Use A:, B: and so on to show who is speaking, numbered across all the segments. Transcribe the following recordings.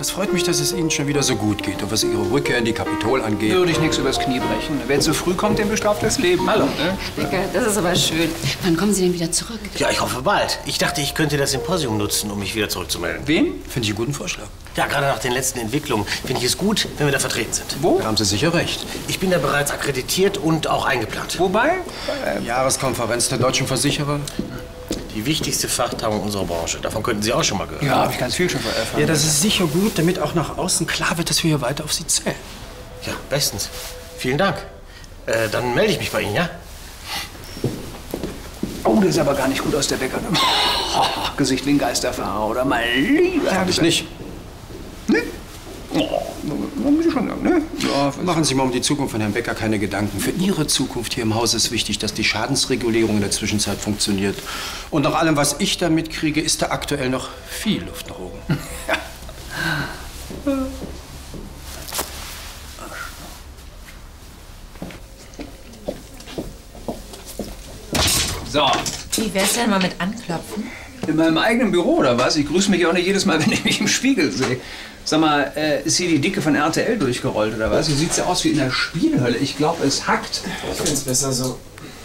A: Das freut mich, dass es Ihnen schon wieder so gut geht. Und was Ihre Rückkehr in die Kapitol angeht...
B: Würde ich nichts übers Knie brechen. Wer zu früh kommt, dem bestraft das Leben. Hallo.
C: Becker, das ist aber schön. Wann kommen Sie denn wieder zurück?
D: Ja, ich hoffe bald. Ich dachte, ich könnte das Symposium nutzen, um mich wieder zurückzumelden.
B: Wen?
A: Finde ich einen guten Vorschlag.
D: Ja, gerade nach den letzten Entwicklungen finde ich es gut, wenn wir da vertreten sind.
B: Wo?
A: Da haben Sie sicher recht.
D: Ich bin da bereits akkreditiert und auch eingeplant.
B: Wobei?
A: Jahreskonferenz der deutschen Versicherer.
D: Die wichtigste Fachtagung unserer Branche. Davon könnten Sie auch schon mal gehört.
B: Ja, habe ich ganz viel schon erfahren.
A: Ja, das ist sicher gut, damit auch nach außen klar wird, dass wir hier weiter auf Sie zählen.
D: Ja, bestens. Vielen Dank. Dann melde ich mich bei Ihnen, ja?
B: Oh, das ist aber gar nicht gut aus der Bäcker. Gesicht wie ein Geisterfahrer, oder? Mein lieber Herr.
A: Ich nicht.
B: Ne? Oh, muss ich schon sagen, ne? Ja,
A: Machen Sie sich mal um die Zukunft von Herrn Becker keine Gedanken. Für Ihre Zukunft hier im Haus ist wichtig, dass die Schadensregulierung in der Zwischenzeit funktioniert. Und nach allem, was ich da mitkriege, ist da aktuell noch viel Luft nach oben.
B: So.
E: Wie wär's denn mal mit Anklopfen?
B: In meinem eigenen Büro, oder was? Ich grüße mich auch nicht jedes Mal, wenn ich mich im Spiegel sehe. Sag mal, ist hier die Dicke von RTL durchgerollt, oder was? Hier sieht's ja aus wie in der Spielhölle. Ich glaube, es hackt.
F: Ich find's besser so.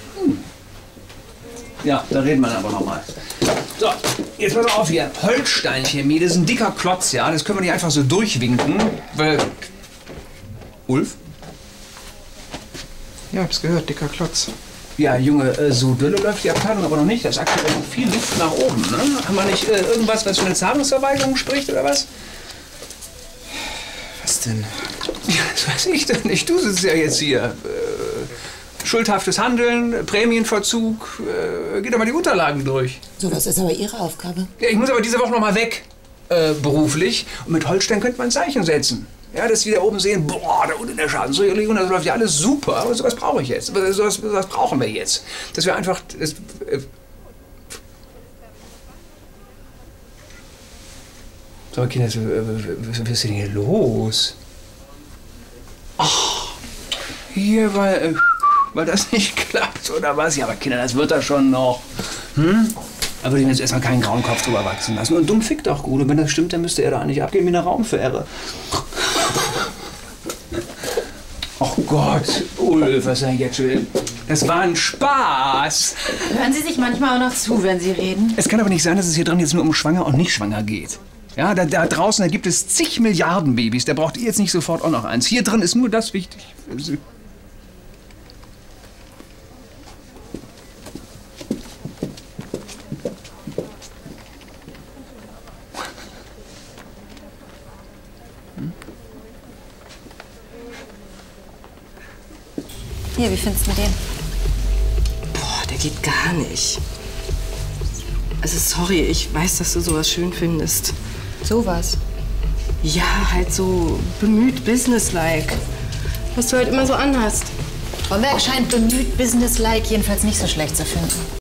B: Ja, da reden wir dann aber noch mal. So, jetzt pass auf hier. Holstein-Chemie, das ist ein dicker Klotz, ja? Das können wir nicht einfach so durchwinken, weil... Ulf?
F: Ja, hab's gehört, dicker Klotz.
B: Ja, Junge, so dünne läuft die Abteilung aber noch nicht. Da ist aktuell noch viel Luft nach oben, ne? Haben wir nicht irgendwas, was für eine Zahlungsverweigerung spricht, oder was?
F: Was denn?
B: Ja, das weiß ich doch nicht. Du sitzt ja jetzt hier. Schuldhaftes Handeln, Prämienverzug. Geh doch mal die Unterlagen durch.
E: So, was ist aber Ihre Aufgabe?
B: Ja, ich muss aber diese Woche noch mal weg, beruflich. Und mit Holstein könnte man ein Zeichen setzen. Ja, dass wir da oben sehen, boah, da unten in der Schadensregulierung, das läuft ja alles super. Aber sowas brauche ich jetzt. Sowas brauchen wir jetzt. Dass wir einfach... So, Kinder, was ist denn hier los? Ach, hier, weil das nicht klappt, oder was? Ja, aber Kinder, das wird da schon noch. Hm? Da würde ich mir jetzt erstmal keinen grauen Kopf drüber wachsen lassen. Und dumm fickt auch gut. Und wenn das stimmt, dann müsste er da nicht abgehen wie eine Raumfähre. Oh Gott, Ulf, was ist denn jetzt schon? Das war ein Spaß.
E: Hören Sie sich manchmal auch noch zu, wenn Sie reden?
B: Es kann aber nicht sein, dass es hier drin jetzt nur um schwanger und nicht schwanger geht. Ja, da draußen, da gibt es zig Milliarden Babys. Da braucht ihr jetzt nicht sofort auch noch eins. Hier drin ist nur das wichtig.
E: Hier, wie findest du den?
G: Boah, der geht gar nicht. Also sorry, ich weiß, dass du sowas schön findest.
E: Sowas.
G: Ja, halt so bemüht, businesslike. Was du halt immer so anhast.
E: Frau Berg scheint bemüht, businesslike jedenfalls nicht so schlecht zu finden.